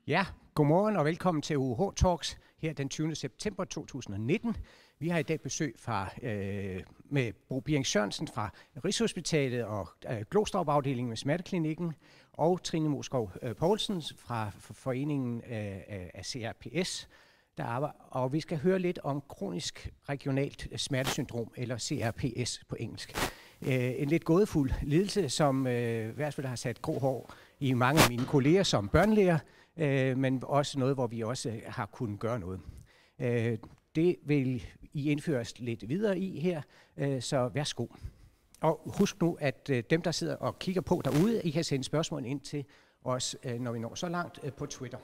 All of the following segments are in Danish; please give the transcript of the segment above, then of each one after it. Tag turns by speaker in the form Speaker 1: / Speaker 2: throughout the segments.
Speaker 1: Ja, godmorgen og velkommen til UH Talks her den 20. september 2019. Vi har i dag besøg med Bo Bjerring Sørensen fra Rigshospitalet og Glostrup-afdelingen med Smerteklinikken, og Trine Moskov Poulsen fra foreningen af CRPS, der arbejder. Og vi skal høre lidt om kronisk regionalt smertesyndrom, eller CRPS på engelsk. En lidt gådefuld lidelse, som i hvert fald har sat grå hår i mange af mine kolleger som børnelæger, men også noget, hvor vi også har kunnet gøre noget. Det vil I indføres lidt videre i her, så værsgo. Og husk nu, at dem, der sidder og kigger på derude, I kan sende spørgsmål ind til os, når vi når så langt på Twitter.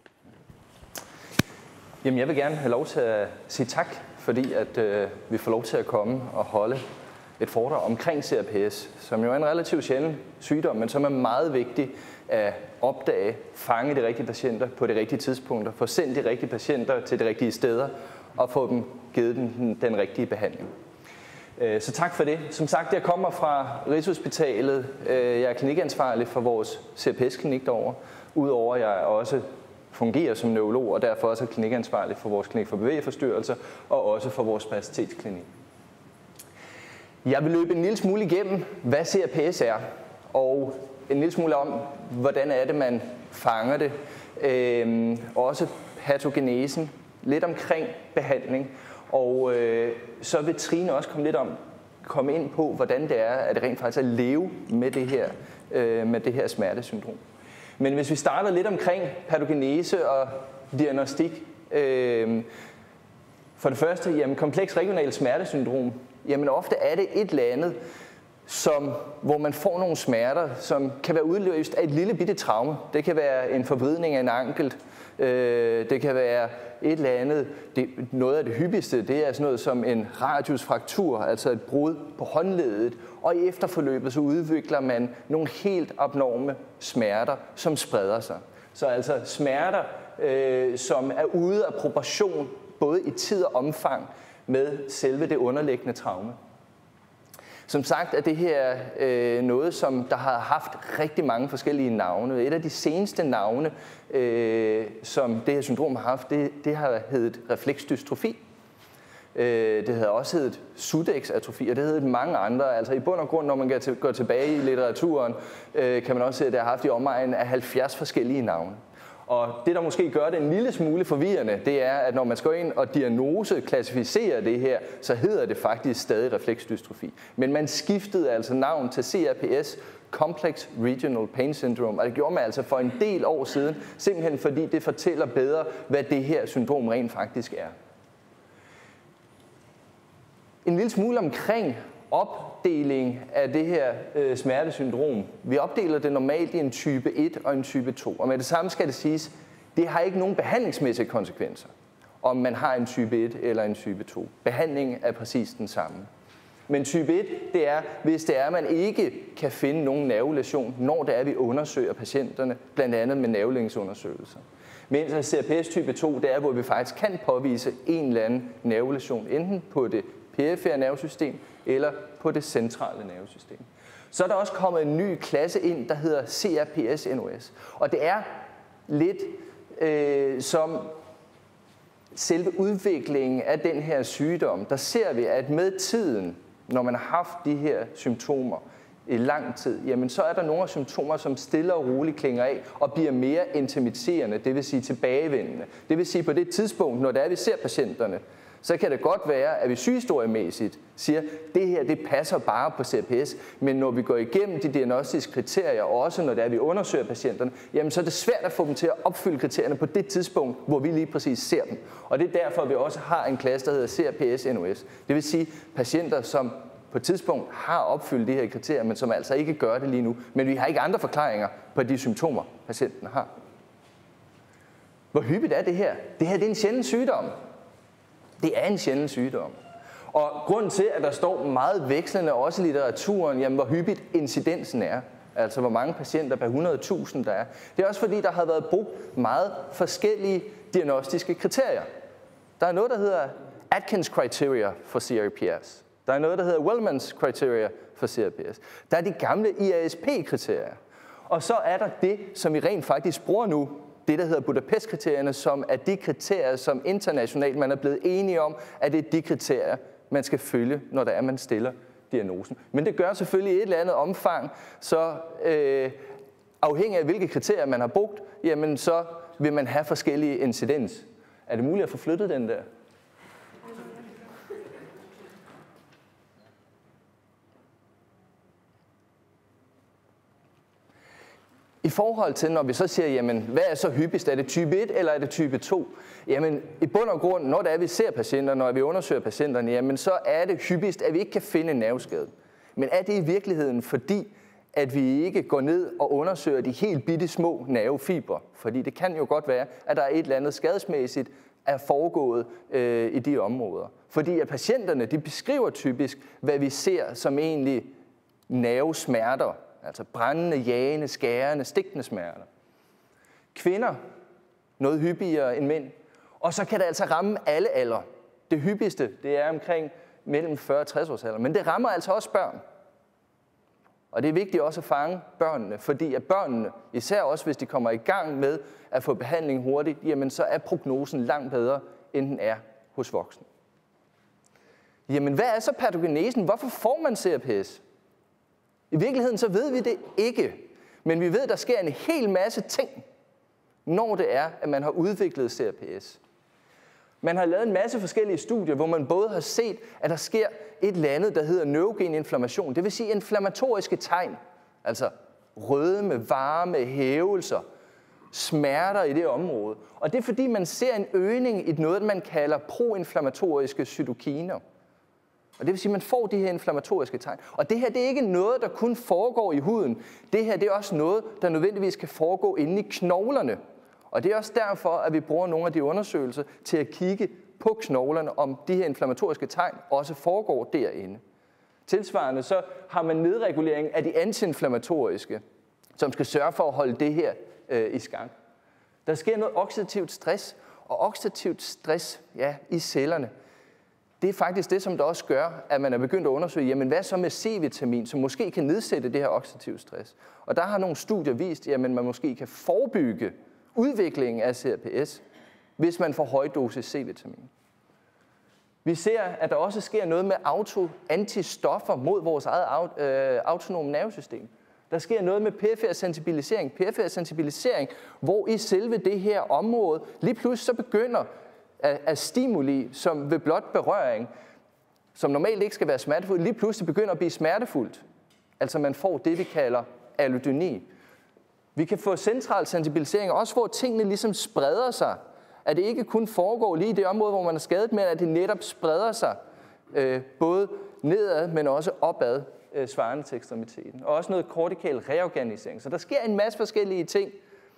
Speaker 2: Jamen, jeg vil gerne have lov til at sige tak, fordi at vi får lov til at komme og holde et foredrag omkring CRPS, som jo er en relativt sjælden sygdom, men som er meget vigtig at opdage, fange de rigtige patienter på de rigtige tidspunkter, få sendt de rigtige patienter til de rigtige steder og få dem givet den rigtige behandling. Så tak for det. Som sagt, jeg kommer fra Rigshospitalet. Jeg er klinikansvarlig for vores CRPS-klinik derovre, udover at jeg også fungerer som neurolog og derfor også er klinikansvarlig for vores klinik for bevægeforstyrrelser og også for vores spastitetsklinik. Jeg vil løbe en lille smule igennem, hvad CRPS er, og en lille smule om, hvordan er det, man fanger det. Også patogenesen, lidt omkring behandling, og så vil Trine også komme ind på, hvordan det er, at det rent faktisk er at leve med det her smertesyndrom. Men hvis vi starter lidt omkring patogenese og diagnostik. For det første, jamen, kompleks regionalt smertesyndrom. Jamen ofte er det et eller andet, hvor man får nogle smerter, som kan være udløst af et lille bitte traume. Det kan være en forvridning af en ankel. Det kan være et eller andet. Noget af det hyppigste, det er sådan noget som en radiusfraktur, altså et brud på håndleddet. Og i efterforløbet så udvikler man nogle helt abnorme smerter, som spreder sig. Så altså smerter, som er ude af proportion, både i tid og omfang, med selve det underliggende traume. Som sagt er det her noget, som der har haft rigtig mange forskellige navne. Et af de seneste navne, som det her syndrom har haft, det har heddet refleksdystrofi. Det hedder også heddet Sudex-atrofi, og det hedder mange andre. Altså i bund og grund, når man går tilbage i litteraturen, kan man også se, at det har haft i omegnen af 70 forskellige navne. Og det, der måske gør det en lille smule forvirrende, det er, at når man skal ind og klassificere det her, så hedder det faktisk stadig refleksdystrofi. Men man skiftede altså navn til CRPS, Complex Regional Pain Syndrome, og det gjorde man altså for en del år siden, simpelthen fordi det fortæller bedre, hvad det her syndrom rent faktisk er. En lille smule omkring opdeling af det her smertesyndrom. Vi opdeler det normalt i en type 1 og en type 2. Og med det samme skal det siges, det har ikke nogen behandlingsmæssige konsekvenser, om man har en type 1 eller en type 2. Behandlingen er præcis den samme. Men type 1, det er, hvis det er, at man ikke kan finde nogen nervelæsion, når det er, vi undersøger patienterne, blandt andet med nervelængdesundersøgelser. Mens CRPS type 2, det er, hvor vi faktisk kan påvise en eller anden nervelæsion, enten på det perifere nervesystem eller på det centrale nervesystem. Så er der også kommet en ny klasse ind, der hedder CRPS-NOS. Og det er lidt som selve udviklingen af den her sygdom. Der ser vi, at med tiden, når man har haft de her symptomer i lang tid, jamen så er der nogle af symptomer, som stille og roligt klinger af og bliver mere intermitterende, det vil sige tilbagevendende. Det vil sige på det tidspunkt, når det er, vi ser patienterne, så kan det godt være, at vi sygehistoriemæssigt siger, at det her det passer bare på CRPS, men når vi går igennem de diagnostiske kriterier, og også når det er, vi undersøger patienterne, jamen så er det svært at få dem til at opfylde kriterierne på det tidspunkt, hvor vi lige præcis ser dem. Og det er derfor, at vi også har en klasse, der hedder CRPS-NOS. Det vil sige patienter, som på et tidspunkt har opfyldt de her kriterier, men som altså ikke gør det lige nu. Men vi har ikke andre forklaringer på de symptomer, patienten har. Hvor hyppigt er det her? Det her det er en sjælden sygdom. Det er en sjælden sygdom. Og grunden til, at der står meget vekslende også i litteraturen, jamen hvor hyppigt incidensen er, altså hvor mange patienter per 100.000 der er, det er også fordi, der har været brugt meget forskellige diagnostiske kriterier. Der er noget, der hedder Atkins Criteria for CRPS. Der er noget, der hedder Wellman's Criteria for CRPS. Der er de gamle IASP-kriterier. Og så er der det, som vi rent faktisk bruger nu, det, der hedder Budapest-kriterierne, som er de kriterier, som internationalt man er blevet enige om, at det er de kriterier, man skal følge, når der er, man stiller diagnosen. Men det gør selvfølgelig i et eller andet omfang, så afhængig af hvilke kriterier man har brugt, jamen så vil man have forskellige incidens. Er det muligt at få flyttet den der? I forhold til, når vi så siger, jamen, hvad er så hyppigst? Er det type 1 eller er det type 2? Jamen, i bund og grund, når det er, vi ser patienter, når vi undersøger patienterne, jamen, så er det hyppigst, at vi ikke kan finde en nerveskade. Men er det i virkeligheden fordi, at vi ikke går ned og undersøger de helt bitte små nervefibre? Fordi det kan jo godt være, at der er et eller andet skadesmæssigt er foregået i de områder. Fordi at patienterne, de beskriver typisk, hvad vi ser som egentlig nervesmerter. Altså brændende, jagende, skærende, stikkende smerter. Kvinder, noget hyppigere end mænd. Og så kan det altså ramme alle aldre. Det hyppigste, det er omkring mellem 40 og 60 års alder. Men det rammer altså også børn. Og det er vigtigt også at fange børnene, fordi at børnene, især også hvis de kommer i gang med at få behandling hurtigt, jamen så er prognosen langt bedre, end den er hos voksne. Jamen hvad er så patogenesen? Hvorfor får man CRPS? I virkeligheden så ved vi det ikke, men vi ved, at der sker en hel masse ting, når det er, at man har udviklet CRPS. Man har lavet en masse forskellige studier, hvor man både har set, at der sker et eller andet, der hedder neurogen inflammation. Det vil sige inflammatoriske tegn, altså rødme, varme, hævelser, smerter i det område. Og det er fordi, man ser en øgning i noget, man kalder proinflammatoriske cytokiner. Og det vil sige, at man får de her inflammatoriske tegn. Og det her, det er ikke noget, der kun foregår i huden. Det her, det er også noget, der nødvendigvis kan foregå inde i knoglerne. Og det er også derfor, at vi bruger nogle af de undersøgelser til at kigge på knoglerne, om de her inflammatoriske tegn også foregår derinde. Tilsvarende så har man nedregulering af de antiinflammatoriske, som skal sørge for at holde det her i skak. Der sker noget oxidativt stress, og oxidativt stress i cellerne, det er faktisk det, som der også gør, at man er begyndt at undersøge, jamen hvad så med C-vitamin, som måske kan nedsætte det her oxidative stress. Og der har nogle studier vist, at man måske kan forebygge udviklingen af CRPS, hvis man får høj dosis C-vitamin. Vi ser, at der også sker noget med antistoffer mod vores eget autonome nervesystem. Der sker noget med perifer sensibilisering. Perifer sensibilisering, hvor i selve det her område lige pludselig så begynder af stimuli, som ved blot berøring, som normalt ikke skal være smertefuldt, lige pludselig begynder at blive smertefuldt. Altså man får det, vi kalder allodyni. Vi kan få central sensibilisering, også hvor tingene ligesom spreder sig. At det ikke kun foregår lige i det område, hvor man er skadet, men at det netop spreder sig både nedad, men også opad, svarende til ekstremiteten. Og også noget kortikal reorganisering. Så der sker en masse forskellige ting.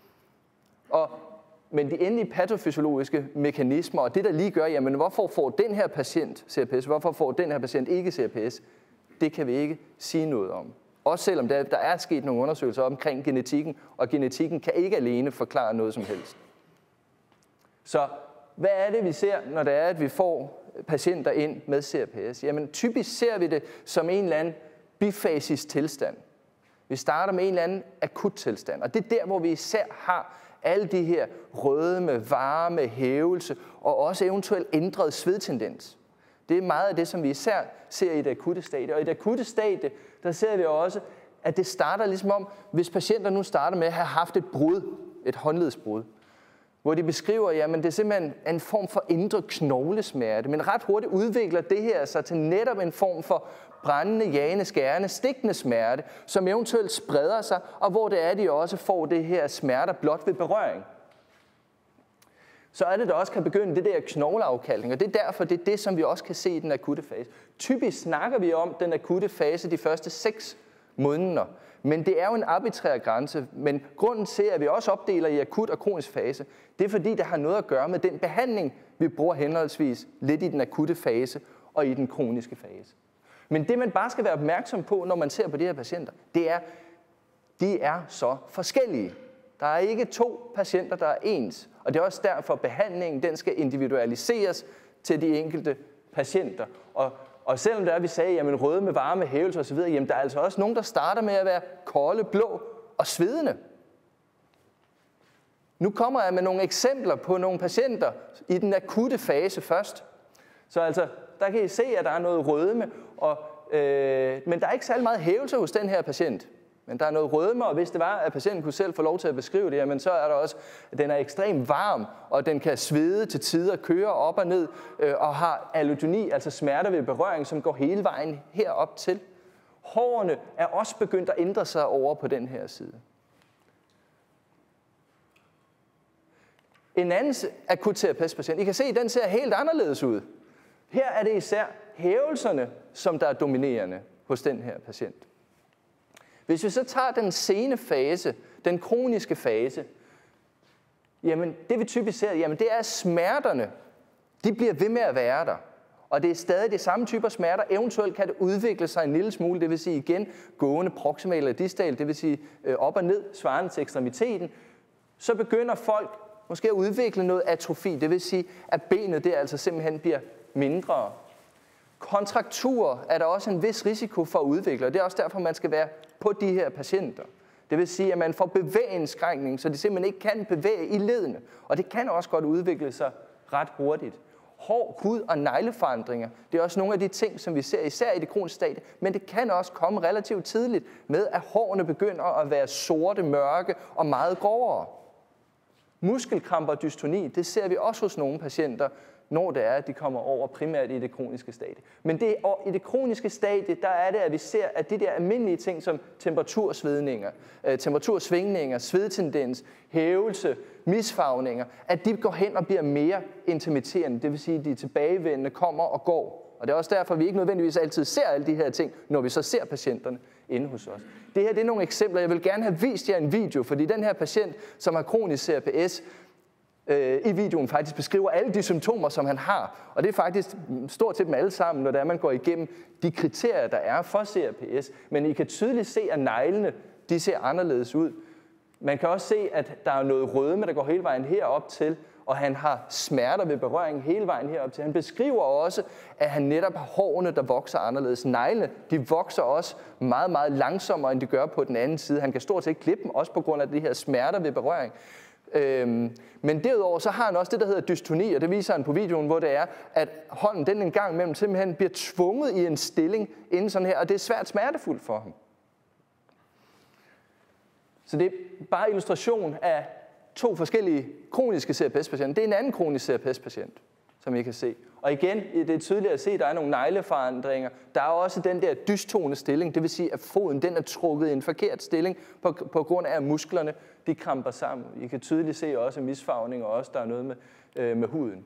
Speaker 2: Men de endelige patofysiologiske mekanismer, og det der lige gør, jamen hvorfor får den her patient CRPS, hvorfor får den her patient ikke CRPS, det kan vi ikke sige noget om. Også selvom der er sket nogle undersøgelser omkring genetikken, og genetikken kan ikke alene forklare noget som helst. Så hvad er det, vi ser, når det er, at vi får patienter ind med CRPS? Jamen typisk ser vi det som en eller anden bifasisk tilstand. Vi starter med en eller anden akut tilstand, og det er der, hvor vi især har alle de her rødme, varme, hævelse og også eventuelt ændret svedtendens. Det er meget af det, som vi især ser i det akutte stadie. Og i det akutte stadie, der ser vi også, at det starter ligesom om, hvis patienter nu starter med at have haft et brud, et håndledsbrud, hvor de beskriver, jamen det er simpelthen en form for indre knoglesmerte, men ret hurtigt udvikler det her sig til netop en form for brændende, jagende, skærende, stikkende smerte, som eventuelt spreder sig, og hvor det er, de også får det her smerter blot ved berøring. Så er det, der også kan begynde det der knogleafkaldning, og det er derfor, det er det, som vi også kan se i den akutte fase. Typisk snakker vi om den akutte fase de første 6 måneder, men det er jo en arbitrær grænse, men grunden til, at vi også opdeler i akut og kronisk fase, det er fordi, det har noget at gøre med den behandling, vi bruger henholdsvis lidt i den akutte fase og i den kroniske fase. Men det, man bare skal være opmærksom på, når man ser på de her patienter, det er, de er så forskellige. Der er ikke 2 patienter, der er ens, og det er også derfor, at behandlingen den skal individualiseres til de enkelte patienter. Og selvom der vi sagde, jamen røde med varme, hævelse osv., jamen der er altså også nogen, der starter med at være kolde, blå og svedende. Nu kommer jeg med nogle eksempler på nogle patienter i den akutte fase først. Så altså, der kan I se, at der er noget rødme, men der er ikke særlig meget hævelse hos den her patient. Men der er noget rødme, og hvis det var, at patienten kunne selv få lov til at beskrive det, jamen så er der også, at den er ekstremt varm, og den kan svede til tider, køre op og ned, og har allodyni, altså smerter ved berøring, som går hele vejen herop til. Hårene er også begyndt at ændre sig over på den her side. En anden akutterapeutpatient, I kan se, at den ser helt anderledes ud. Her er det især hævelserne, som der er dominerende hos den her patient. Hvis vi så tager den sene fase, den kroniske fase, jamen det vi typisk ser, jamen det er smerterne, de bliver ved med at være der. Og det er stadig de samme typer smerter. Eventuelt kan det udvikle sig en lille smule, det vil sige igen gående proximal eller distal, det vil sige op og ned, svarende til ekstremiteten. Så begynder folk måske at udvikle noget atrofi, det vil sige, at benet der altså simpelthen bliver mindre. Kontrakturer er der også en vis risiko for at udvikle, og det er også derfor, man skal være på de her patienter. Det vil sige, at man får bevægeindskrænkning, så de simpelthen ikke kan bevæge i ledene. Og det kan også godt udvikle sig ret hurtigt. Hår, hud og negleforandringer, det er også nogle af de ting, som vi ser især i det kroniske stadie, men det kan også komme relativt tidligt med, at hårene begynder at være sorte, mørke og meget grovere. Muskelkramper og dystoni, det ser vi også hos nogle patienter, når det er, at de kommer over primært i det kroniske stadie. Men i det kroniske stadie, der er det, at vi ser, at de der almindelige ting som temperatursvingninger, svedtendens, hævelse, misfarvninger, at de går hen og bliver mere intermitterende. Det vil sige, at de tilbagevendende kommer og går. Og det er også derfor, at vi ikke nødvendigvis altid ser alle de her ting, når vi så ser patienterne inde hos os. Det her det er nogle eksempler. Jeg vil gerne have vist jer en video, fordi den her patient, som har kronisk CRPS, i videoen faktisk beskriver alle de symptomer, som han har. Og det er faktisk stort set dem alle sammen, når det er, man går igennem de kriterier, der er for CRPS. Men I kan tydeligt se, at neglene de ser anderledes ud. Man kan også se, at der er noget rødme, der går hele vejen herop til, og han har smerter ved berøring hele vejen herop til. Han beskriver også, at han netop har hårene, der vokser anderledes. Neglene, de vokser også meget, meget langsommere, end de gør på den anden side. Han kan stort set klippe dem, også på grund af de her smerter ved berøring. Men derudover så har han også det, der hedder dystoni, og det viser han på videoen, hvor det er, at hånden den en gang imellem simpelthen bliver tvunget i en stilling inden sådan her, og det er svært smertefuldt for ham. Så det er bare illustration af to forskellige kroniske CRPS-patienter. Det er en anden kronisk CRPS-patient, som I kan se. Og igen, det er tydeligt at se, at der er nogle negleforandringer. Der er også den der dystone stilling, det vil sige, at foden den er trukket i en forkert stilling på grund af, at musklerne de kramper sammen. I kan tydeligt se også misfarvning, og også der er noget med huden.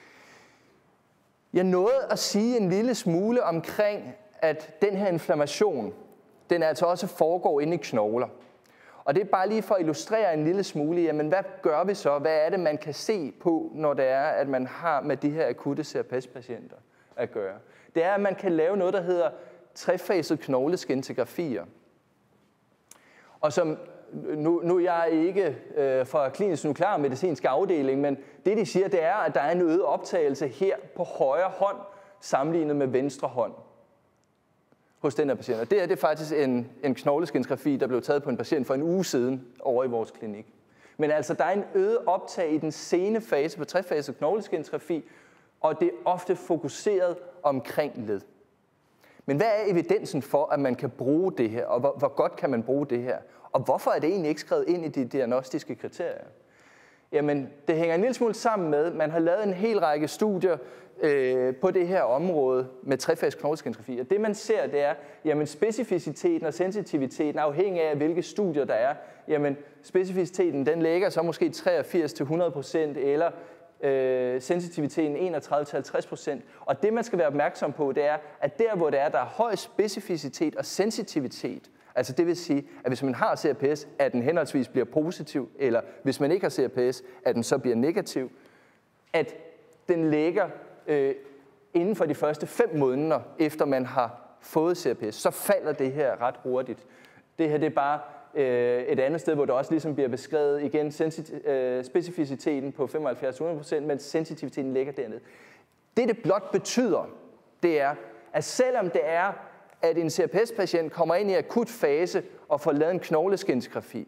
Speaker 2: Jeg nåede at sige en lille smule omkring, at den her inflammation, den altså også foregår inde i knogler. Og det er bare lige for at illustrere en lille smule, jamen hvad gør vi så? Hvad er det, man kan se på, når det er, at man har med de her akutte CRPS-patienter at gøre? Det er, at man kan lave noget, der hedder trefaset knogleskintografier. Og som, nu er jeg ikke fra klinisk nuklearmedicinsk afdeling, men det de siger, det er, at der er en øget optagelse her på højre hånd, sammenlignet med venstre hånd hos den her patient. Og det er faktisk en knogleskintografi, der blev taget på en patient for en uge siden over i vores klinik. Men altså, der er en øget optag i den sene fase på trefaset knogleskintografi, og det er ofte fokuseret omkring led. Men hvad er evidensen for, at man kan bruge det her, og hvor godt kan man bruge det her? Og hvorfor er det egentlig ikke skrevet ind i de diagnostiske kriterier? Jamen, det hænger en lille smule sammen med, at man har lavet en hel række studier på det her område med trefaset knogleskintografi. Og det man ser, det er, jamen specificiteten og sensitiviteten afhængig af, hvilke studier der er. Jamen, specificiteten den ligger så måske 83-100%, eller sensitiviteten 31-50%. Og det man skal være opmærksom på, det er, at der hvor der er høj specificitet og sensitivitet, altså det vil sige, at hvis man har CRPS, at den henholdsvis bliver positiv, eller hvis man ikke har CRPS, at den så bliver negativ, at den ligger inden for de første 5 måneder, efter man har fået CRPS, så falder det her ret hurtigt. Det her det er bare et andet sted, hvor der også ligesom bliver beskrevet igen specificiteten på 75-100%, men sensitiviteten ligger dernede. Det blot betyder, det er, at selvom det er, at en CRPS-patient kommer ind i akut fase og får lavet en knogleskintografi,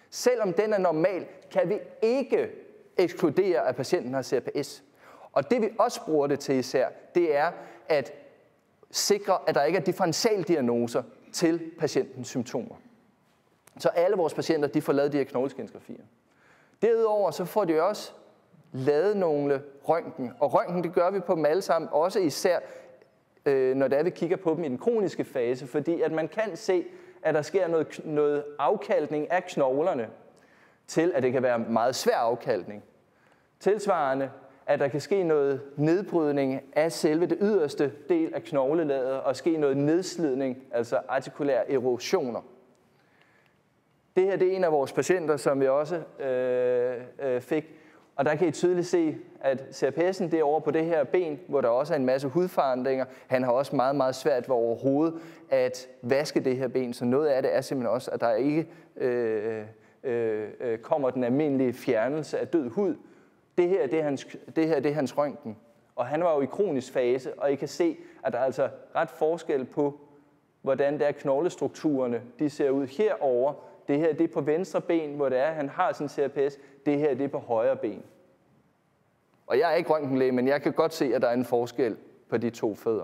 Speaker 2: Selvom den er normal, kan vi ikke ekskludere, at patienten har CRPS. Og det vi også bruger det til især, det er at sikre, at der ikke er differentialdiagnoser til patientens symptomer. Så alle vores patienter, de får lavet de her knogleskindsgrafier. Derudover så får de også lavet nogle røntgen. Og røntgen, det gør vi på dem alle sammen, også især når det er, vi kigger på dem i den kroniske fase, fordi at man kan se, at der sker noget afkalkning af knoglerne, til at det kan være meget svær afkalkning. Tilsvarende, at der kan ske noget nedbrydning af selve det yderste del af knoglelaget, og ske noget nedslidning, altså artikulære erosioner. Det her det er en af vores patienter, som vi også fik. Og der kan I tydeligt se, at CRPS'en det er over på det her ben, hvor der også er en masse hudforandringer. Han har også meget, meget svært ved overhovedet at vaske det her ben. Så noget af det er simpelthen også, at der ikke kommer den almindelige fjernelse af død hud. Det her det er hans røntgen. Og han var jo i kronisk fase, og I kan se, at der er altså ret forskel på, hvordan der knoglestrukturerne de ser ud herover. Det her det er på venstre ben, hvor det er, han har sin CRPS. Det her det er på højre ben. Og jeg er ikke røntgenlæge, men jeg kan godt se, at der er en forskel på de to fødder.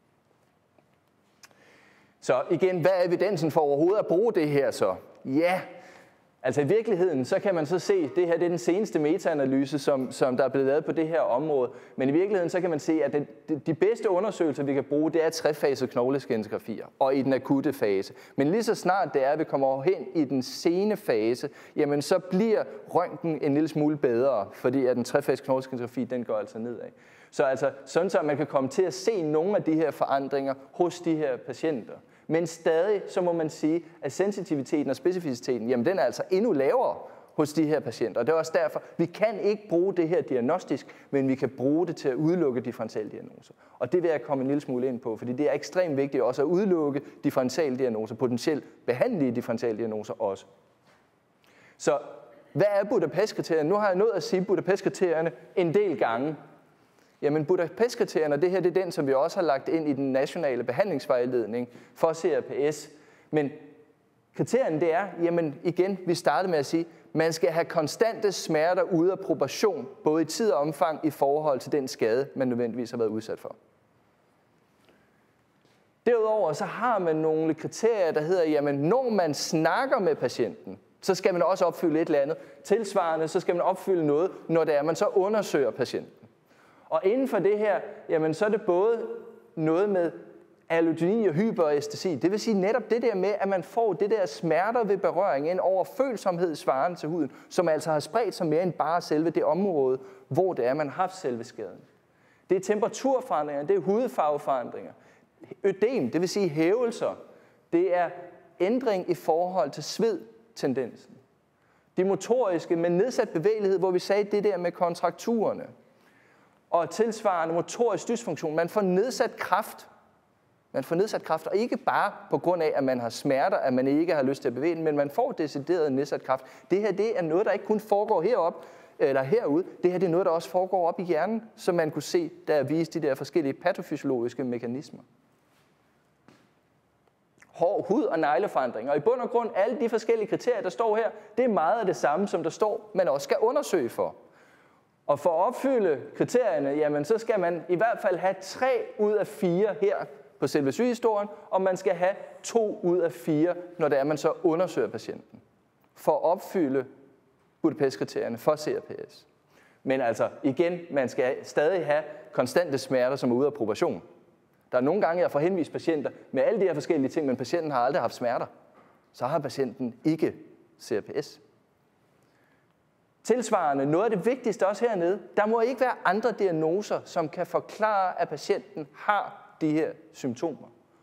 Speaker 2: Så igen, hvad er evidensen for overhovedet at bruge det her så? Ja, altså i virkeligheden, så kan man så se, det her det er den seneste metaanalyse, som der er blevet lavet på det her område. Men i virkeligheden, så kan man se, at de bedste undersøgelser, vi kan bruge, det er trefaset knogleskindsgrafier og i den akutte fase. Men lige så snart det er, at vi kommer hen i den sene fase, jamen så bliver røntgen en lille smule bedre, fordi at den trefaset knogleskindsgrafi, den går altså nedad. Så altså sådan, så man kan komme til at se nogle af de her forandringer hos de her patienter. Men stadig, så må man sige, at sensitiviteten og specificiteten, jamen den er altså endnu lavere hos de her patienter. Og det er også derfor, vi kan ikke bruge det her diagnostisk, men vi kan bruge det til at udelukke differentialdiagnoser. Og det vil jeg komme en lille smule ind på, fordi det er ekstremt vigtigt også at udelukke differentialdiagnoser, potentielt behandlige differentialdiagnoser også. Så hvad er Budapest-kriterierne? Nu har jeg nået at sige Budapest-kriterierne en del gange. Jamen Budapest-kriterierne, det her det er den, som vi også har lagt ind i den nationale behandlingsvejledning for CRPS. Men kriterierne det er, jamen igen, vi startede med at sige, man skal have konstante smerter ude af proportion, både i tid og omfang i forhold til den skade, man nødvendigvis har været udsat for. Derudover så har man nogle kriterier, der hedder, jamen når man snakker med patienten, så skal man også opfylde et eller andet. Tilsvarende, så skal man opfylde noget, når det er, man så undersøger patienten. Og inden for det her, jamen så er det både noget med allodyni og hyperæstesi. Det vil sige netop det der med, at man får det der smerter ved berøring, en overfølsomhed svarende til huden, som altså har spredt sig mere end bare selve det område, hvor det er, man har haft selve skaden. Det er temperaturforandringer, det er hudfarveforandringer. Ødem, det vil sige hævelser, det er ændring i forhold til svedtendensen. De motoriske med nedsat bevægelighed, hvor vi sagde det der med kontrakturerne. Og tilsvarende motorisk dysfunktion. Man får nedsat kraft. Man får nedsat kraft, og ikke bare på grund af, at man har smerter, at man ikke har lyst til at bevæge den, men man får decideret nedsat kraft. Det her det er noget, der ikke kun foregår heroppe eller herude. Det her det er noget, der også foregår op i hjernen, som man kunne se, da jeg viste de der forskellige patofysiologiske mekanismer. Hår, hud og negleforandringer. Og i bund og grund, alle de forskellige kriterier, der står her, det er meget af det samme, som der står, man også skal undersøge for. Og for at opfylde kriterierne, jamen, så skal man i hvert fald have 3 ud af 4 her på selve sygehistorien, og man skal have 2 ud af 4, når det er, man så undersøger patienten. For at opfylde Budapest-kriterierne for CRPS. Men altså, igen, man skal stadig have konstante smerter, som er ude af proportion. Der er nogle gange, jeg får henvist patienter med alle de her forskellige ting, men patienten har aldrig haft smerter. Så har patienten ikke CRPS. Tilsvarende, noget af det vigtigste også hernede, der må ikke være andre diagnoser, som kan forklare, at patienten har de her symptomer.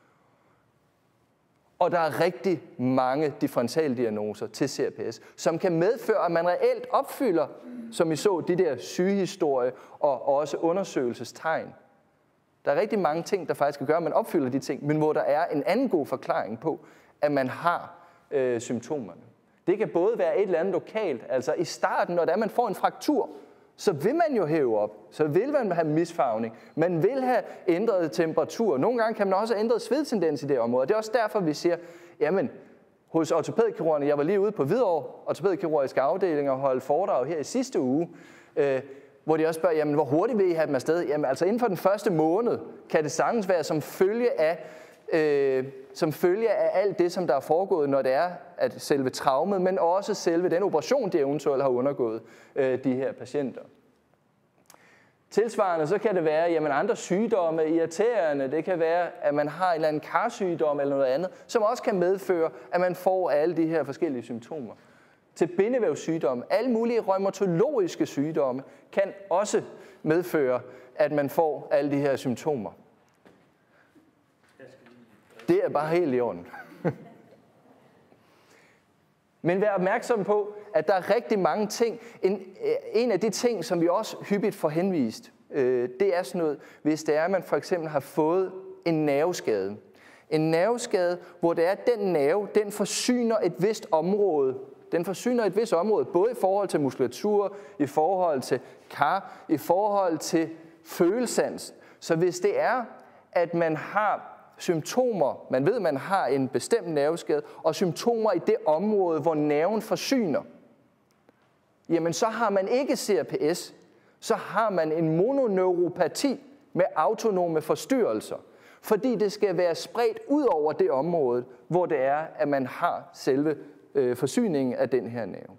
Speaker 2: Og der er rigtig mange differentialdiagnoser til CRPS, som kan medføre, at man reelt opfylder, som I så, de der sygehistorie og også undersøgelsestegn. Der er rigtig mange ting, der faktisk kan gøre, at man opfylder de ting, men hvor der er en anden god forklaring på, at man har symptomerne. Det kan både være et eller andet lokalt, altså i starten, når det er, man får en fraktur, så vil man jo hæve op, så vil man have misfarvning, man vil have ændret temperatur. Nogle gange kan man også have ændret svedtendens i det område. Det er også derfor, vi siger, jamen, hos ortopædkirurgerne. Jeg var lige ude på Hvidovre ortopædkirurgiske afdeling og holdt foredrag her i sidste uge, hvor de også spørger, jamen, hvor hurtigt vil I have dem afsted? Jamen, altså inden for den første måned kan det sagtens være som følge af alt det, som der er foregået, når det er at selve traumet, men også selve den operation, de eventuelt har undergået, de her patienter. Tilsvarende så kan det være, jamen andre sygdomme, irriterende, det kan være, at man har en eller anden karsygdom eller noget andet, som også kan medføre, at man får alle de her forskellige symptomer. Til bindevævssygdomme, alle mulige rheumatologiske sygdomme, kan også medføre, at man får alle de her symptomer. Det er bare helt i orden. Men vær opmærksom på, at der er rigtig mange ting. En af de ting, som vi også hyppigt får henvist, det er sådan noget, hvis det er, at man for eksempel har fået en nerveskade. En nerveskade, hvor det er, at den nerve, den forsyner et vist område. Den forsyner et vist område, både i forhold til muskulatur, i forhold til kar, i forhold til følesans. Så hvis det er, at man har symptomer, man ved, man har en bestemt nerveskade, og symptomer i det område, hvor nerven forsyner, jamen så har man ikke CRPS, så har man en mononeuropati med autonome forstyrrelser, fordi det skal være spredt ud over det område, hvor det er, at man har selve forsyningen af den her nerve.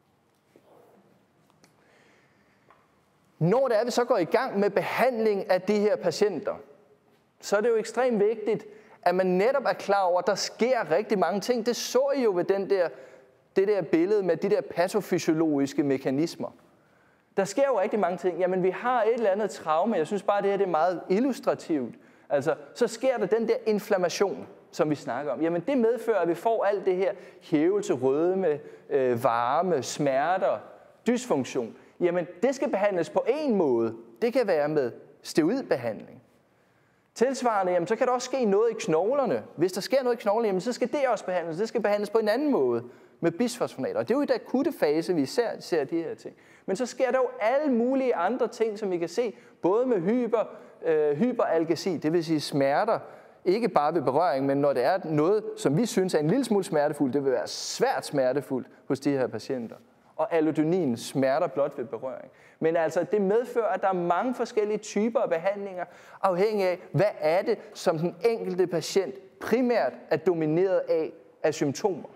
Speaker 2: Når det er, vi så går i gang med behandling af de her patienter, så er det jo ekstremt vigtigt, at man netop er klar over, at der sker rigtig mange ting. Det så I jo ved det der billede med de der patofysiologiske mekanismer. Der sker jo rigtig mange ting. Jamen, vi har et eller andet traume. Jeg synes bare, det her det er meget illustrativt. Altså, så sker der den der inflammation, som vi snakker om. Jamen, det medfører, at vi får alt det her hævelse, rødme, varme, smerter, dysfunktion. Jamen, det skal behandles på en måde. Det kan være med steroidbehandling. Tilsvarende, jamen, så kan der også ske noget i knoglerne. Hvis der sker noget i knoglerne, jamen, så skal det også behandles. Det skal behandles på en anden måde med bisfosfonater. Og det er jo i den akutte fase, vi ser de her ting. Men så sker der jo alle mulige andre ting, som vi kan se, både med hyperalgesi, det vil sige smerter, ikke bare ved berøring, men når det er noget, som vi synes er en lille smule smertefuldt, det vil være svært smertefuldt hos de her patienter. Og allodynin smerter blot ved berøring. Men altså, det medfører, at der er mange forskellige typer af behandlinger, afhængig af, hvad er det, som den enkelte patient primært er domineret af symptomer.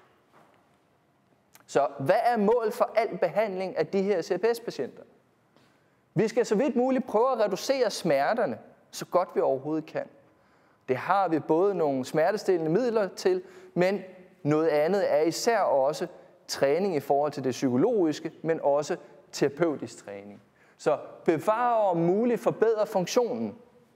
Speaker 2: Så hvad er målet for al behandling af de her CRPS-patienter? Vi skal så vidt muligt prøve at reducere smerterne, så godt vi overhovedet kan. Det har vi både nogle smertestillende midler til, men noget andet er især også træning i forhold til det psykologiske, men også terapeutisk træning. Så bevare og muligt forbedre funktionen.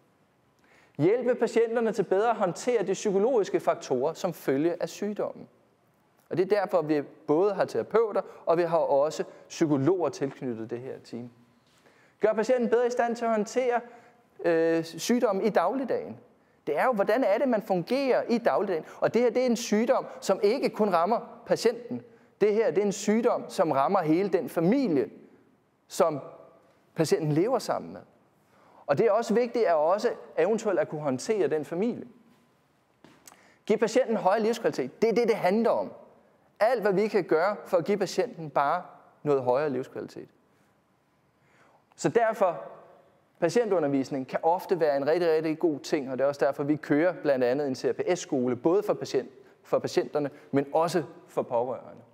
Speaker 2: Hjælpe patienterne til bedre at håndtere de psykologiske faktorer som følge af sygdommen. Og det er derfor, vi både har terapeuter, og vi har også psykologer tilknyttet det her team. Gør patienten bedre i stand til at håndtere sygdommen i dagligdagen. Det er jo, hvordan er det, man fungerer i dagligdagen. Og det her, det er en sygdom, som ikke kun rammer patienten. Det her, det er en sygdom, som rammer hele den familie, som patienten lever sammen med. Og det er også vigtigt at også eventuelt at kunne håndtere den familie. Giv patienten højere livskvalitet. Det er det, det handler om. Alt, hvad vi kan gøre for at give patienten bare noget højere livskvalitet. Så derfor, patientundervisning kan ofte være en rigtig, rigtig god ting, og det er også derfor, vi kører blandt andet en CRPS-skole, både for patienterne, men også for pårørende.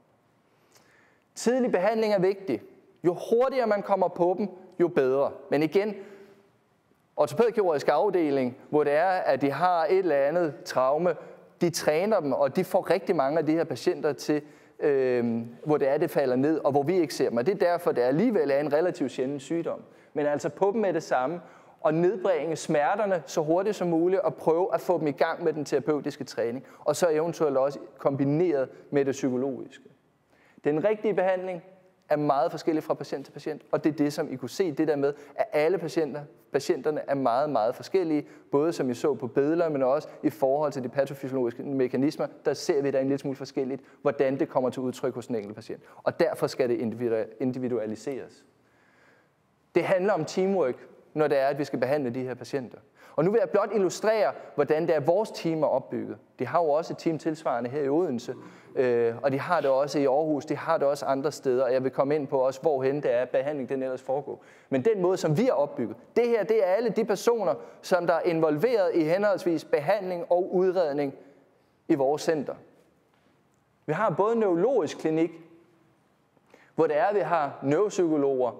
Speaker 2: Tidlig behandling er vigtig. Jo hurtigere man kommer på dem, jo bedre. Men igen, ortopædkirurgisk afdeling, hvor det er, at de har et eller andet traume, de træner dem, og de får rigtig mange af de her patienter til, hvor det er, det falder ned, og hvor vi ikke ser dem. Og det er derfor, det alligevel er en relativt sjælden sygdom. Men altså på dem med det samme, og nedbringe smerterne så hurtigt som muligt, og prøve at få dem i gang med den terapeutiske træning, og så eventuelt også kombineret med det psykologiske. Den rigtige behandling er meget forskellig fra patient til patient, og det er det, som I kunne se, det der med, at alle patienterne er meget, meget forskellige, både som I så på billeder, men også i forhold til de patofysiologiske mekanismer, der ser vi der en lille smule forskelligt, hvordan det kommer til udtryk hos den enkelte patient. Og derfor skal det individualiseres. Det handler om teamwork, når det er, at vi skal behandle de her patienter. Og nu vil jeg blot illustrere, hvordan det er, vores team er opbygget. De har jo også et team tilsvarende her i Odense, og de har det også i Aarhus, de har det også andre steder, og jeg vil komme ind på også, hvorhen det er, behandling den ellers foregår. Men den måde, som vi er opbygget, det her, det er alle de personer, som der er involveret i henholdsvis behandling og udredning i vores center. Vi har både en neurologisk klinik, hvor det er, vi har neuropsykologer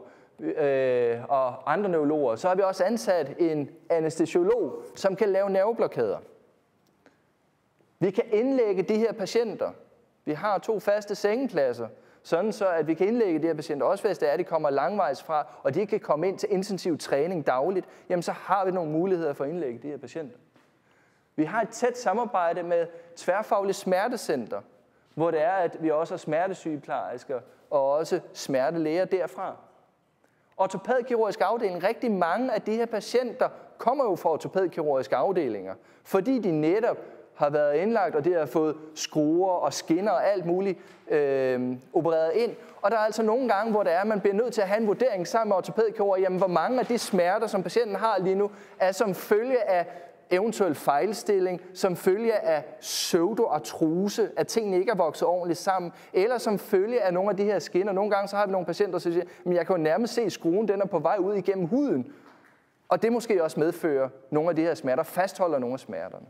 Speaker 2: og andre neurologer. Så har vi også ansat en anæstesiolog, som kan lave nerveblokader. Vi kan indlægge de her patienter. Vi har 2 faste sengepladser, sådan så at vi kan indlægge de her patienter. Også hvis det er, at de kommer langvejs fra, og de kan komme ind til intensiv træning dagligt, jamen så har vi nogle muligheder for at indlægge de her patienter. Vi har et tæt samarbejde med Tværfaglig Smertecenter, hvor det er, at vi også har smertesygeplejersker og også smertelæger derfra. Ortopædkirurgisk afdeling, rigtig mange af de her patienter kommer jo fra ortopædkirurgiske afdelinger, fordi de netop har været indlagt, og de har fået skruer og skinner og alt muligt opereret ind. Og der er altså nogle gange, hvor det er, at man bliver nødt til at have en vurdering sammen med ortopædkirurger, jamen hvor mange af de smerter, som patienten har lige nu, er som følge af eventuel fejlstilling, som følge af pseudoartrose, at tingene ikke er vokset ordentligt sammen, eller som følge af nogle af de her skinner. Nogle gange så har vi nogle patienter, der siger, men jeg kan jo nærmest se, at skruen den er på vej ud igennem huden. Og det måske også medfører nogle af de her smerter, fastholder nogle af smerterne.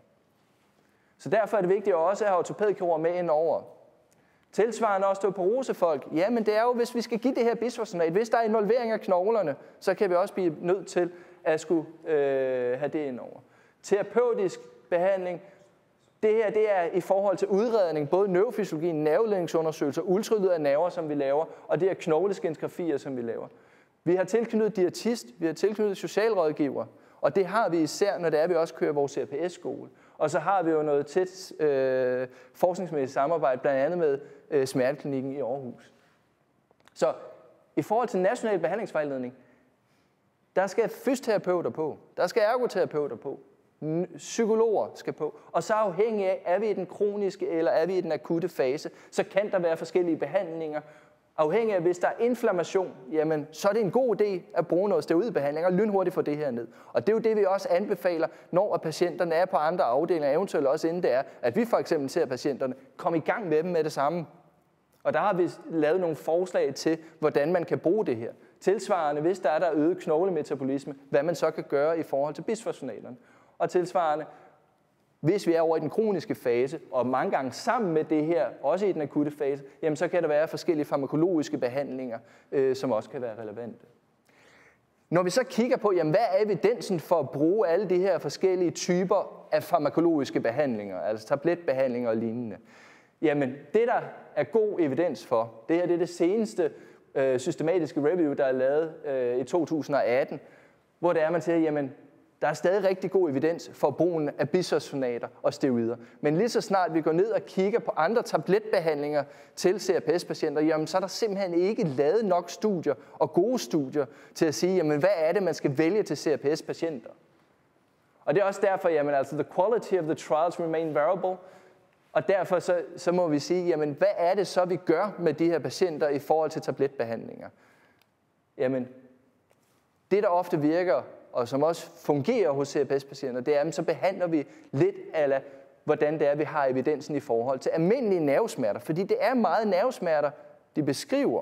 Speaker 2: Så derfor er det vigtigt også at have ortopædkirurger med ind over. Tilsvarende osteoporosefolk. Jamen det er jo, hvis vi skal give det her bisfosfonat, hvis der er involvering af knoglerne, så kan vi også blive nødt til at skulle have det ind over. Terapeutisk behandling. Det her det er i forhold til udredning, både neurofysiologi, nerveledningsundersøgelser, ultralyd af nerver, som vi laver, og det er knogleskænskografier, som vi laver. Vi har tilknyttet diætist, vi har tilknyttet socialrådgiver, og det har vi især, når det er, vi også kører vores CRPS-skole. Og så har vi jo noget tæt forskningsmæssigt samarbejde, blandt andet med Smerteklinikken i Aarhus. Så i forhold til national behandlingsvejledning, der skal fysioterapeuter på, der skal ergoterapeuter på, psykologer skal på, og så afhængig af, er vi i den kroniske eller er vi i den akutte fase, så kan der være forskellige behandlinger. Afhængig af, hvis der er inflammation, jamen, så er det en god idé at bruge noget steroidbehandling og lynhurtigt få det her ned. Og det er jo det, vi også anbefaler, når patienterne er på andre afdelinger, eventuelt også inden det er, at vi for eksempel ser patienterne komme i gang med dem med det samme. Og der har vi lavet nogle forslag til, hvordan man kan bruge det her. Tilsvarende, hvis der er øget knoglemetabolisme, hvad man så kan gøre i forhold til bisfosfonaterne. Og tilsvarende, hvis vi er over i den kroniske fase, og mange gange sammen med det her, også i den akutte fase, jamen så kan der være forskellige farmakologiske behandlinger, som også kan være relevante. Når vi så kigger på, jamen hvad er evidensen for at bruge alle de her forskellige typer af farmakologiske behandlinger, altså tabletbehandlinger og lignende, jamen det der er god evidens for, det her det er det seneste systematiske review, der er lavet i 2018, hvor det er, man siger, jamen der er stadig rigtig god evidens for brugen af bisphosphonater og steroider. Men lige så snart vi går ned og kigger på andre tabletbehandlinger til CRPS-patienter, jamen så er der simpelthen ikke lavet nok studier og gode studier til at sige, jamen hvad er det, man skal vælge til CRPS-patienter? Og det er også derfor, jamen altså the quality of the trials remain variable. Og derfor så må vi sige, jamen hvad er det så, vi gør med de her patienter i forhold til tabletbehandlinger? Jamen det, der ofte virker, og som også fungerer hos CRPS-patienter, det er, at så behandler vi lidt af, hvordan det er, vi har evidensen i forhold til almindelige nervesmerter. Fordi det er meget nervesmerter, de beskriver.